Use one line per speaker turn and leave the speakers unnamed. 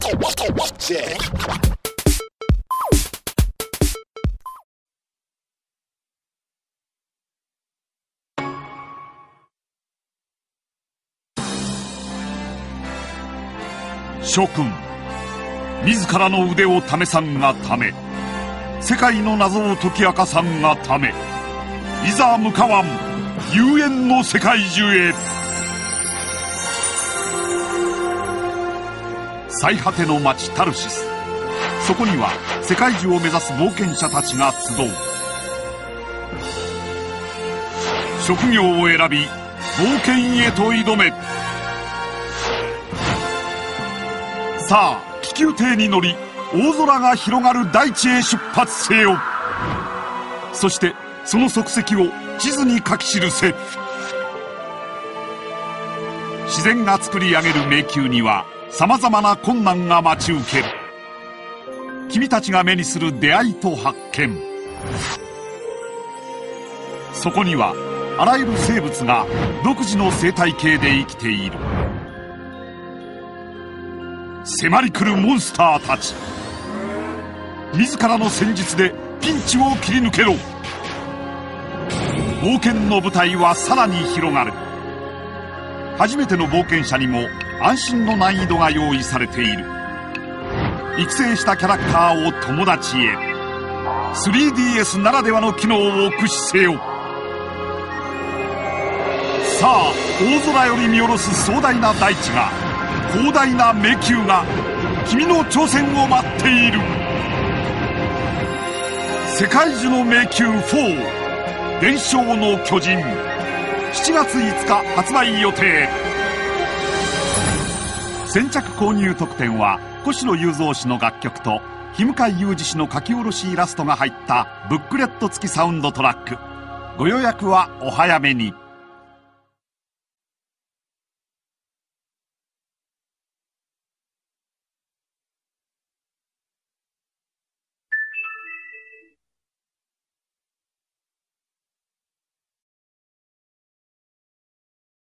諸君、自らの腕を試さんがため、世界の謎を解き明かさんがため、いざ向かわん幽縁の世界中へ。最果ての町タルシス、そこには世界中を目指す冒険者たちが集う。職業を選び冒険へと挑め。さあ気球艇に乗り、大空が広がる大地へ出発せよ。そしてその足跡を地図に書き記せ。自然が作り上げる迷宮には様々な困難が待ち受ける。君たちが目にする出会いと発見、そこにはあらゆる生物が独自の生態系で生きている。迫り来るモンスターたち、自らの戦術でピンチを切り抜けろ。冒険の舞台はさらに広がる。初めての冒険者にも安心の難易度が用意されている。育成したキャラクターを友達へ。 3DS ならではの機能を駆使せよ。さあ大空より見下ろす壮大な大地が、広大な迷宮が君の挑戦を待っている。世界樹の迷宮4伝承の巨人、7月5日発売予定。先着購入特典は小城雄三氏の楽曲と日向雄二氏の書き下ろしイラストが入ったブックレット付きサウンドトラック。ご予約はお早めに。